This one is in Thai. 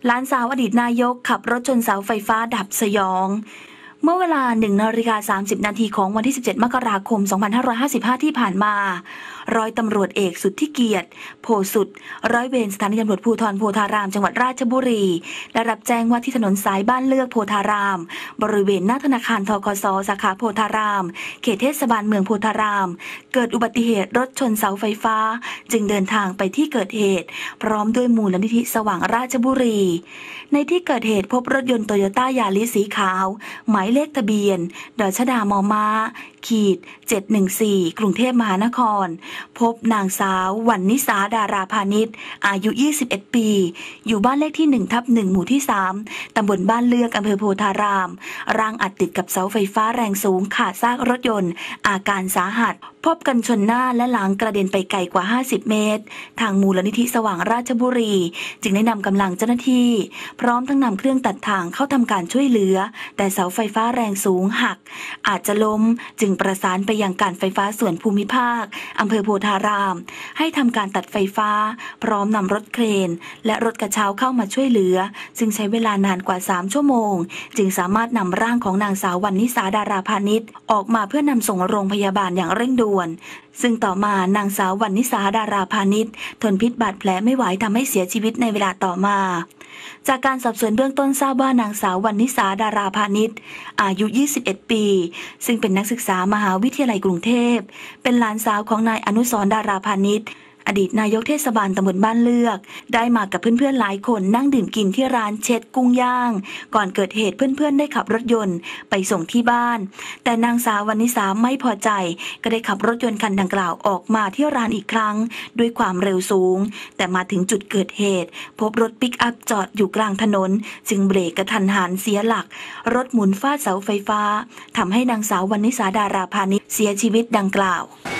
หลานสาวอดีตนายกขับรถชนเสาไฟฟ้าดับสยองเมื่อเวลา 1:30 นาทีของวันที่ 17 มกราคม 2555 ที่ผ่านมาร้อยตำรวจเอกสุทธิเกียรติโพสุดร้อยเวรสถานีตำรวจภูธรโพธารามจังหวัดราชบุรีได้รับแจ้งว่าที่ถนนสายบ้านเลือกโพธารามบริเวณหน้าธนาคารธกส.สาขาโพธารามเขตเทศบาลเมืองโพธารามเกิดอุบัติเหตุรถชนเสาไฟฟ้าจึงเดินทางไปที่เกิดเหตุพร้อมด้วยมูลนิธิสว่างราชบุรีในที่เกิดเหตุพบรถยนต์โตโยต้ายาริสสีขาวหมายเลขทะเบียนดชดมม้า714กรุงเทพมหานครพบนางสาววรรณิสาดาราพานิชอายุ21ปีอยู่บ้านเลขที่1/1หมู่ที่3ตำบลบ้านเลือกอำเภอโพธารามร่างอัดติดกับเสาไฟฟ้าแรงสูงขาดซากรถยนต์อาการสาหัสพบกันชนหน้าและหลังกระเด็นไปไกลกว่า50เมตรทางมูลนิธิสว่างราชบุรีจึงได้นำกำลังเจ้าหน้าที่พร้อมทั้งนำเครื่องตัดทางเข้าทำการช่วยเหลือแต่เสาไฟฟ้าแรงสูงหักอาจจะล้มจึงประสานไปยังการไฟฟ้าส่วนภูมิภาคอำเภอโพธารามให้ทำการตัดไฟฟ้าพร้อมนำรถเครนและรถกระเช้าเข้ามาช่วยเหลือซึ่งใช้เวลานานกว่า3ชั่วโมงจึงสามารถนำร่างของนางสาววรรณิสาดาราพานิชออกมาเพื่อนำส่งโรงพยาบาลอย่างเร่งด่วนซึ่งต่อมานางสาววรรณิสาดาราพานิชทนพิษบาดแผลไม่ไหวทำให้เสียชีวิตในเวลาต่อมาจากการสอบสวนเบื้องต้นทราบว่านางสาววรรณิสาดาราพานิชอายุ21ปีซึ่งเป็นนักศึกษามหาวิทยาลัยกรุงเทพเป็นหลานสาวของนายอนุสรณ์ดาราพานิชอดีตนายกเทศบาลตำบลบ้านเลือกได้มากับเพื่อนๆหลายคนนั่งดื่มกินที่ร้านเช็ดกุ้งย่างก่อนเกิดเหตุเพื่อนๆได้ขับรถยนต์ไปส่งที่บ้านแต่นางสาววรรณิสาไม่พอใจก็ได้ขับรถยนต์คันดังกล่าวออกมาที่ร้านอีกครั้งด้วยความเร็วสูงแต่มาถึงจุดเกิดเหตุพบรถปิกอัพจอดอยู่กลางถนนจึงเบรกกระทันหันเสียหลักรถหมุนฟาดเสาไฟฟ้าทำให้นางสาววรรณิสาดาราพานิชเสียชีวิตดังกล่าว